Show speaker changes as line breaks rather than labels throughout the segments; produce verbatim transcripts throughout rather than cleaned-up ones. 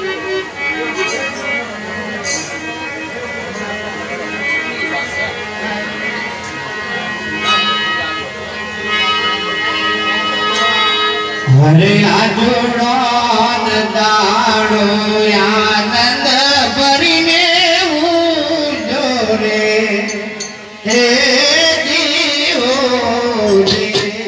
हरे आजोड़ो दाड़ो आनंद भरीने जोरे हे जीवो रे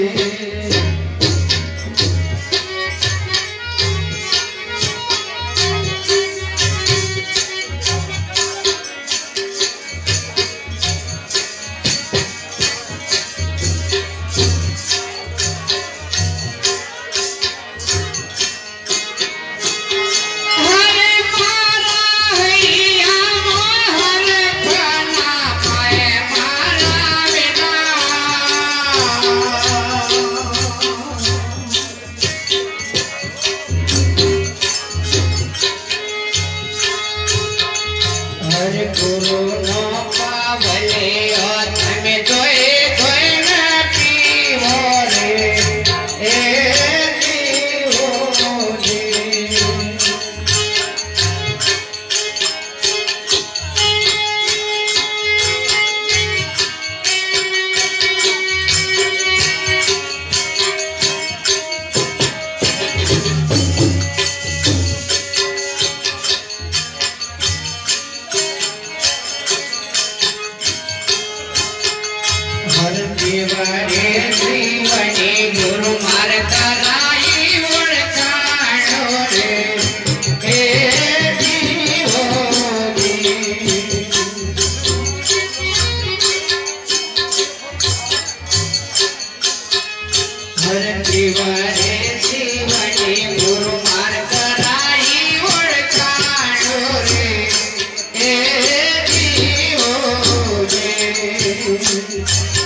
गुरु नो पावले हाथ में धोए धोए न पीवो रे ए जीवो रे जीवने जीवने गुरु मार कराई ओळखाणो रे हे जीवो रे हर जीवने जीवने गुरु मार कराई ओळखाणो रे हे जीवो रे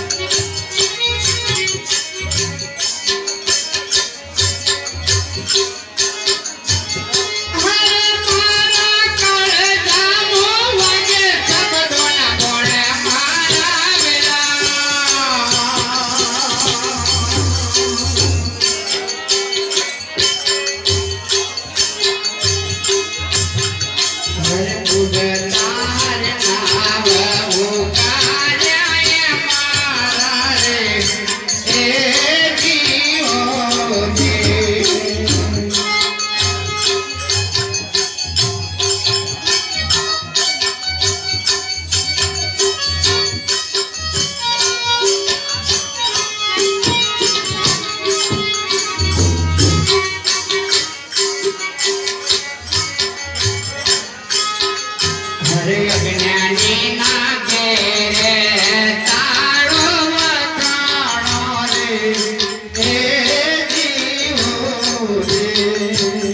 अज्ञानी ना घेरे तारो वखाणो रे हे जीवो रे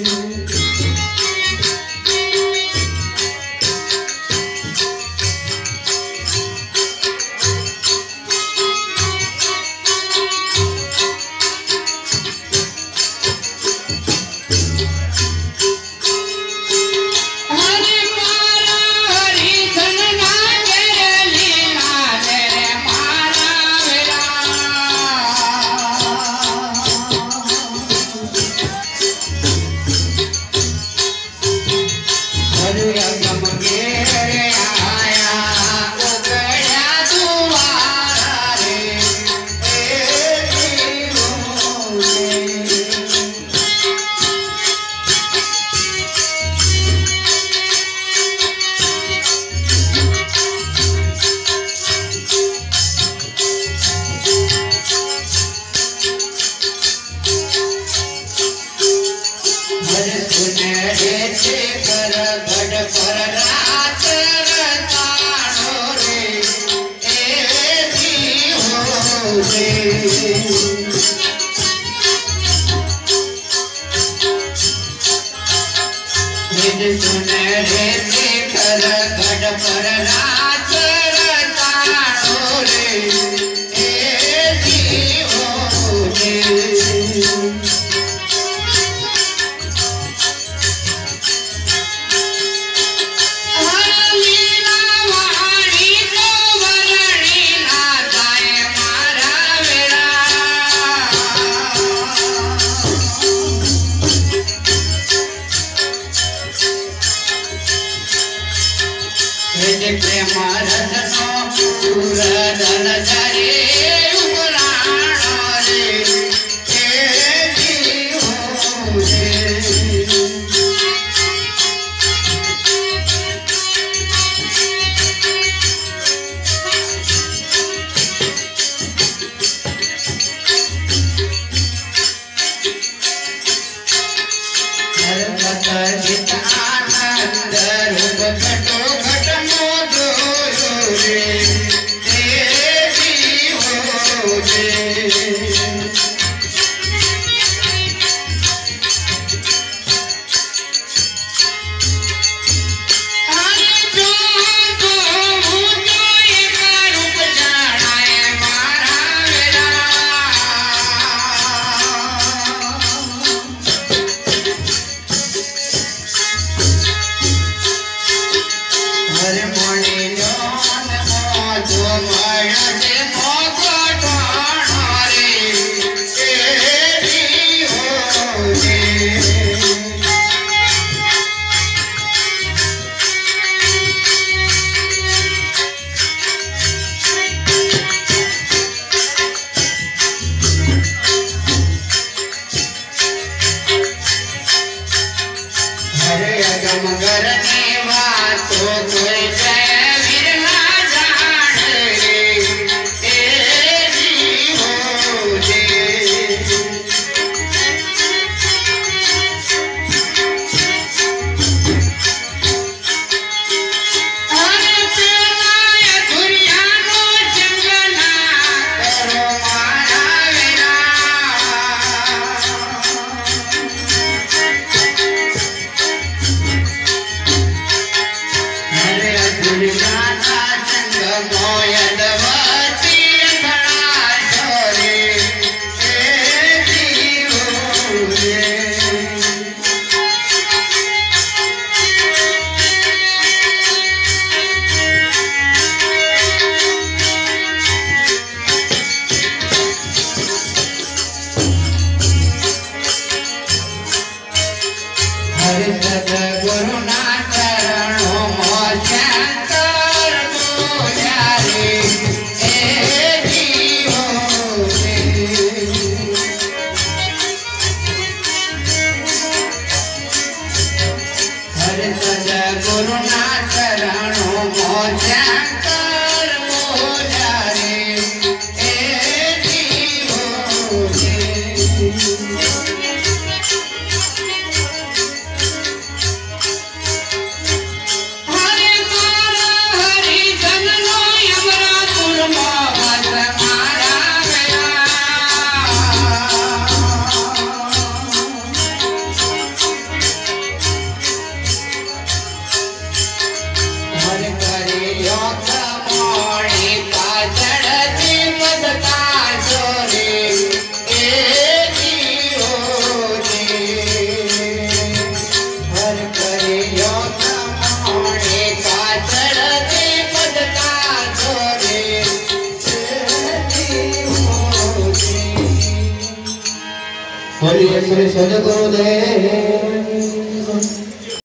सुनहरे शिखर गढ़ पर रात रताड़ो रे हे जीवो रे प्रेम रसनो सूरदल जरे उबराणो रे हे जीवो रे। जित आनंद रूप घटो घट मोदो रे हे जीवो रे। मगर ने बातो कोई जय वीर ना जान रे ए जीवो रे। अरे पेलाय दुनिया नो जंगना करो मारा वेरा। गाना संग मोयदवती खड़ा छोरे हे जीवो रे। हरि सद्गुरु ना चरणों मों शंकर पूजा रे हे जीवो रे। हरि सद्गुरु ना चरणों मों शंकर पूजा रे हे जीवो रे।
बोलिए श्री सद्गुरुदेव।